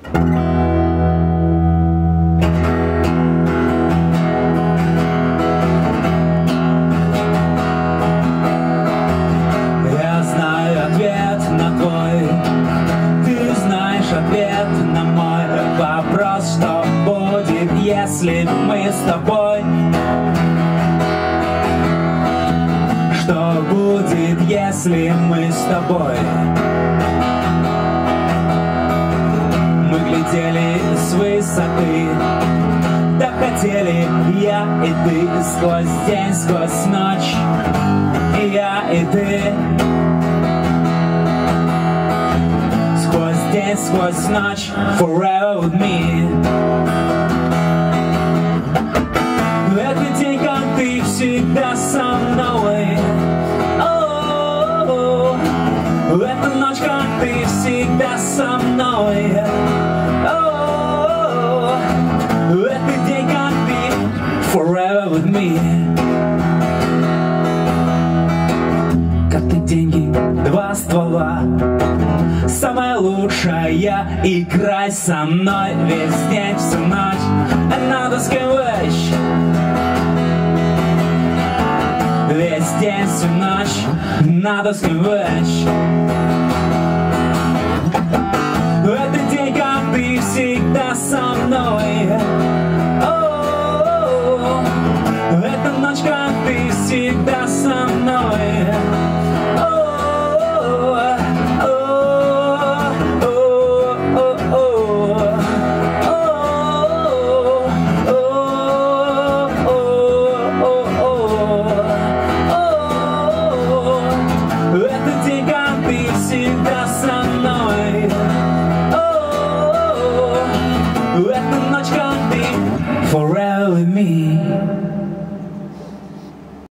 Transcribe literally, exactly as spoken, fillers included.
Я знаю ответ на твой, ты знаешь ответ на мой вопрос, что будет, если мы с тобой? Что будет, если мы с тобой? Мы глядели с высоты, да хотели я и ты, сквозь день, сквозь ночь, и я и ты. Сквозь день, сквозь ночь, forever with me. Этот день, как ты всегда со мной. О-о-о-о. Эта ночь, как ты всегда со мной. О-о-о-о. Этот день, как ты forever with me. Как ты деньги, два ствола. Самая лучшая, играй со мной весь день, всю ночь. Another skywatch. Весь день, всю ночь, надо сквозь. Этот день, как ты всегда со мной. О-о-о-о. Эта ночь, как ты всегда со мной. Этот день, как ты всегда со мной. О-о-о-о. Эта ночь, как ты forever with me.